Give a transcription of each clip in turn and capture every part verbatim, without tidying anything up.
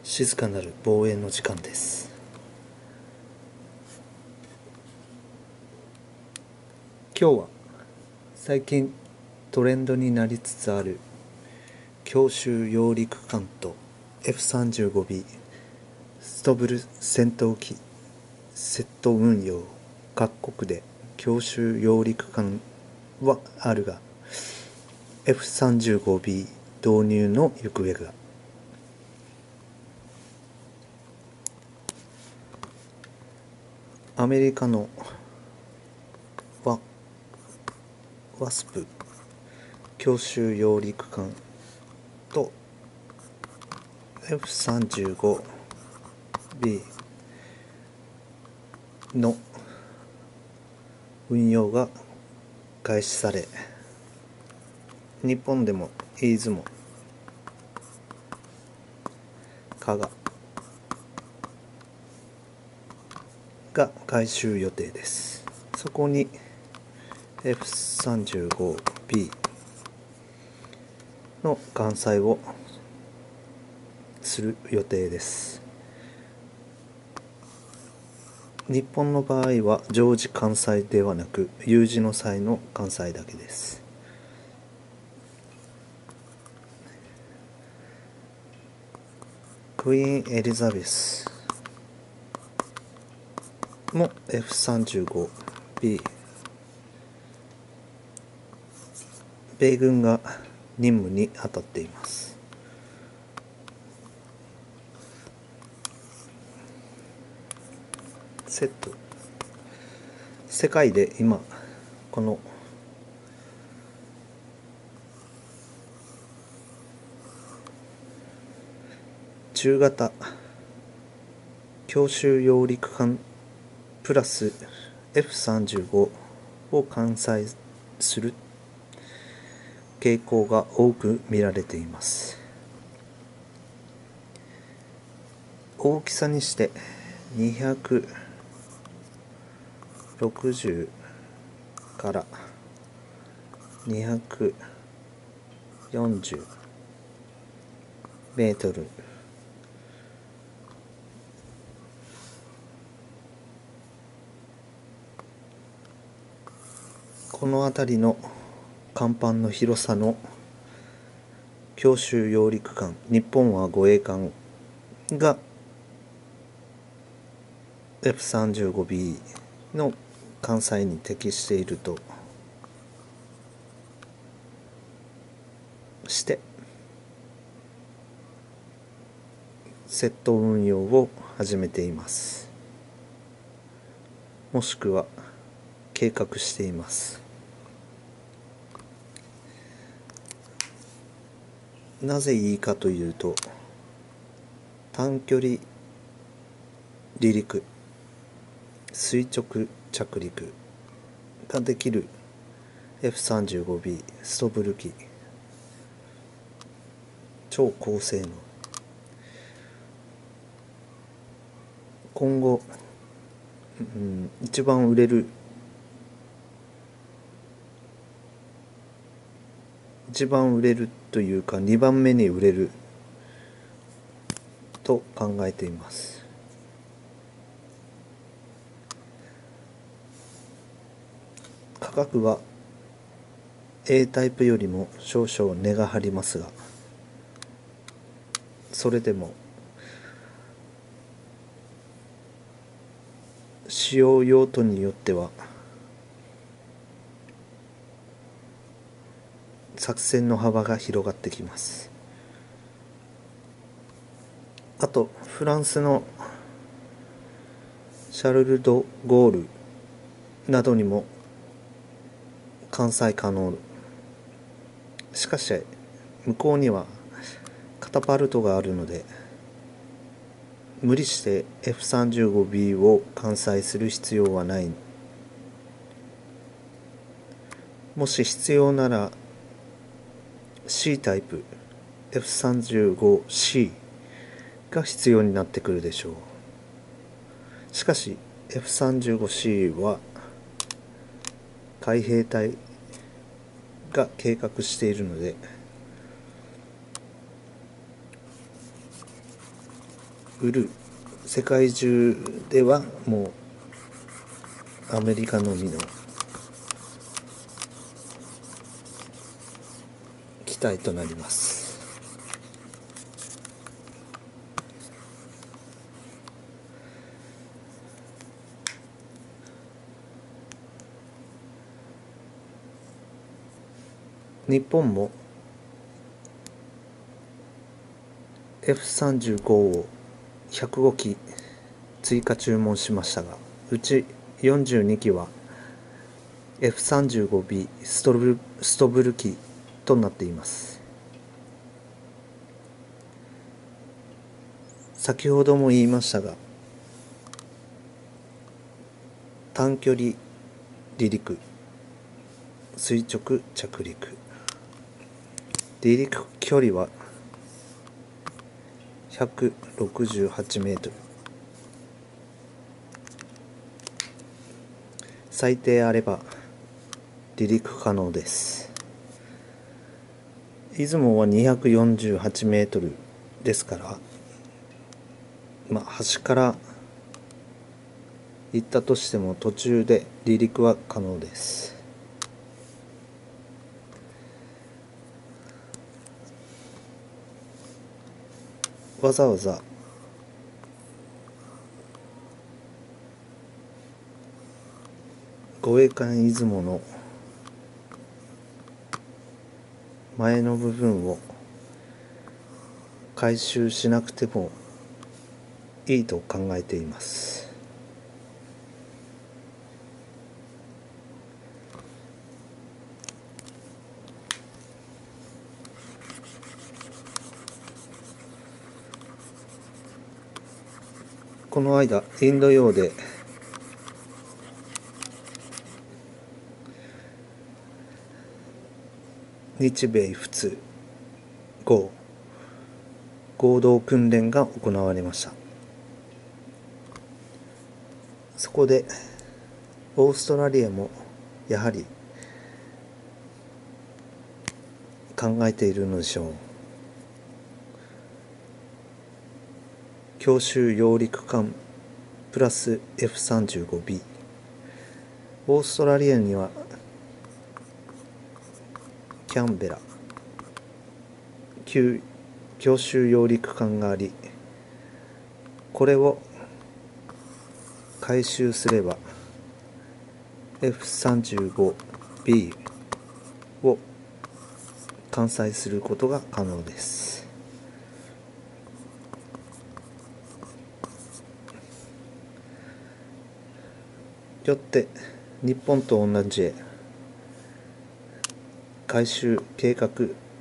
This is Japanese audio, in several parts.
静かなる防衛の時間です。今日は最近トレンドになりつつある強襲揚陸艦と エフさんじゅうごビー ストブル戦闘機セット運用。各国で強襲揚陸艦はあるが エフさんじゅうごビー 導入の行方が。アメリカのワワスプ強襲揚陸艦と エフさんじゅうごビー の運用が開始され、日本でも飯津加賀が改修予定です。そこに エフさんじゅうごビー の艦載をする予定です。日本の場合は常時艦載ではなく有事の際の艦載だけです。クイーンエリザベスも エフさんじゅうごビー 米軍が任務に当たっています。セット世界で今この中型強襲揚陸艦プラス エフさんじゅうご を艦載する傾向が多く見られています。大きさにしてにひゃくろくじゅうからにひゃくよんじゅうメートル、この辺りの甲板の広さの強襲揚陸艦、日本は護衛艦が エフさんじゅうごビー の艦載に適しているとしてセット運用を始めています。もしくは計画しています。なぜいいかというと、短距離離陸、垂直着陸ができる エフさんじゅうごビー ストブル機、超高性能。今後、うん、一番売れる一番売れるというかにばんめに売れると考えています。価格は A タイプよりも少々値が張りますが、それでも使用用途によっては作戦の幅が広がってきます。あとフランスのシャルル・ド・ゴールなどにも艦載可能。しかし向こうにはカタパルトがあるので無理して エフさんじゅうごビー を艦載する必要はない。もし必要なら C タイプ エフさんじゅうごシー が必要になってくるでしょう。しかし エフさんじゅうごシー は海兵隊が計画しているので売る。世界中ではもうアメリカのみの機体となります。日本も エフさんじゅうご をひゃくごき追加注文しましたが、うちよんじゅうにきは エフさんじゅうごビー ストブル、ストブル機となっています。先ほども言いましたが、短距離離陸、垂直着陸、離陸距離はひゃくろくじゅうはちメートル、最低あれば離陸可能です。出雲はにひゃくよんじゅうはちメートルですから、まあ端から行ったとしても途中で離陸は可能です。わざわざ護衛艦出雲の前の部分を回収しなくてもいいと考えています。この間インド洋で日米仏合合同訓練が行われました。そこでオーストラリアもやはり考えているのでしょう。強襲揚陸艦プラス エフさんじゅうごビー、 オーストラリアにはキャンベラ級強襲揚陸艦があり、これを回収すれば エフさんじゅうごビー を艦載することが可能です。よって日本と同じ回収計画、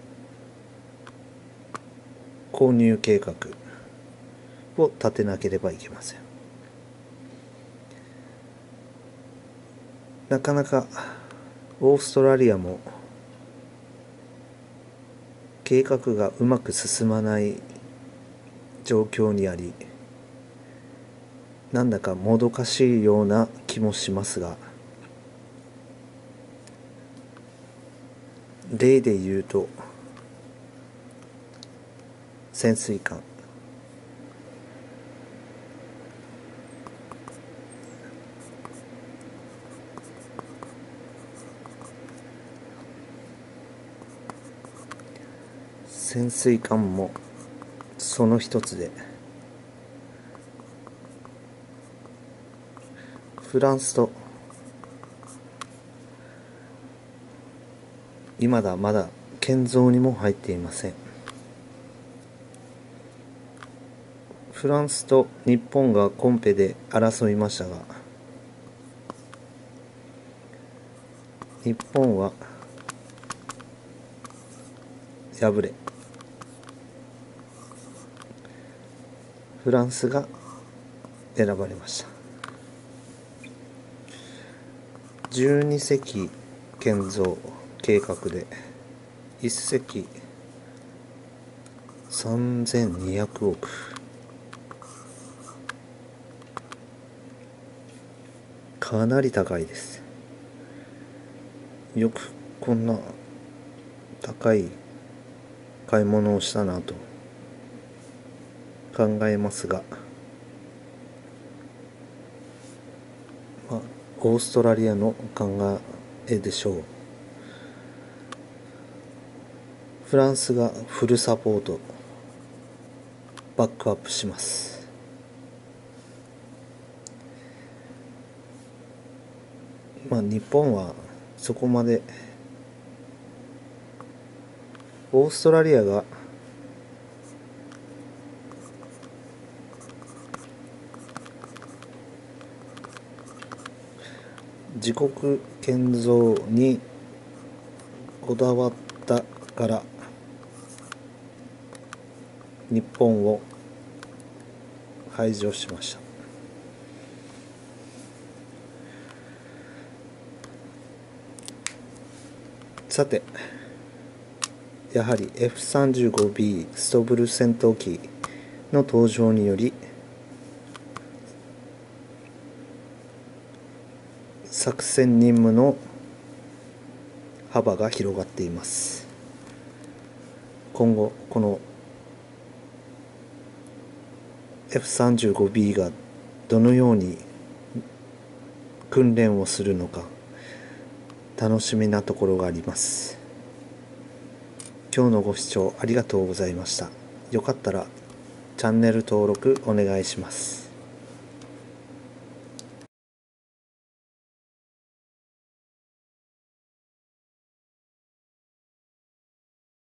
購入計画を立てなければいけません。なかなかオーストラリアも計画がうまく進まない状況にあり、なんだかもどかしいような気もしますが、例で言うと潜水艦、潜水艦もその一つで、フランスと今だまだ建造にも入っていません。フランスと日本がコンペで争いましたが、日本は敗れ、フランスが選ばれました。じゅうにせき建造計画でいっせきさんぜんにひゃくおく、かなり高いです。よくこんな高い買い物をしたなと考えますが、まあ、オーストラリアの考えでしょう。フランスがフルサポート、バックアップします。まあ日本はそこまで、オーストラリアが自国建造にこだわったから日本を排除しました。さて、やはり エフさんじゅうごビー ストブル戦闘機の登場により作戦任務の幅が広がっています。今後この エフさんじゅうごビー がどのように訓練をするのか楽しみなところがあります。今日のご視聴ありがとうございました。よかったらチャンネル登録お願いします。